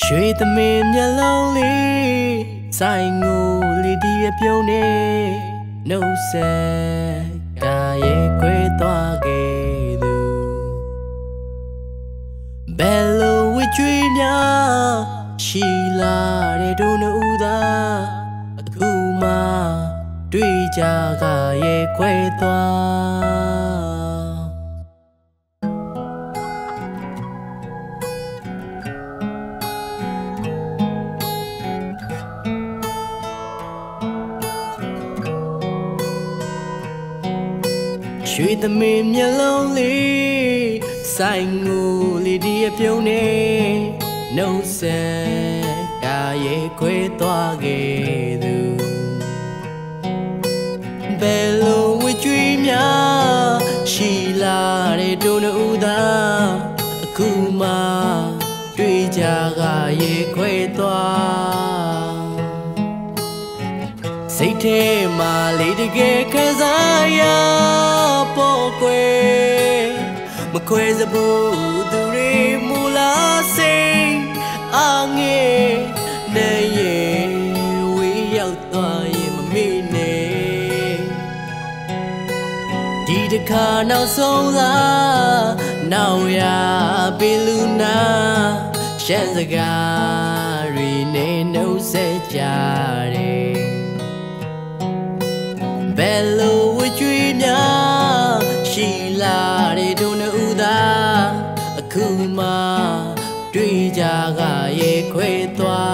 ရွှေသမင်မျက်လုံးလေးဆိုင်ကိုလေဒီရပြုံးနေနှုတ်ဆက်ကာရဲ့ခွဲသွားခဲ့သူဘယ်လိုဝကြွေးများရှိလာတဲ့တို့နှူးသားအခုမှတွေ့ကြကရဲ့ခွဲသွားရွှေသမင်မျက်လုံးလေးဆိုင်ကိုလေဒီရပြုံးနေနှုတ်ဆက်ကာရဲ့ခွဲသွားခဲ့သူဘယ်လိုဝကြွေးများရှိလာတဲ့တို့နှူးသားအခုမှတွေ့ကြကရဲ့ခွဲသွားစိတ်ထဲမှာလေးတကယ်ခံစားရပေါ်ကွယ်မခွဲစဘူးသူတွေမူလာစိတ်အငယ်နဲ့ရဲ့ဝေးရောက်သွားရင်မမေ့နဲ့ဒီတစ်ခါနောက်ဆုံးလားနောက်ရပေလူနာရှမ်းစကားတွေနဲ့နှုတ်ဆက်ကြတယ်ဘယ်လိုဝကြွေးများရှိလာတဲ့တို့နှူးသားအခုမှတွေ့ကြကရဲ့ခွဲသွား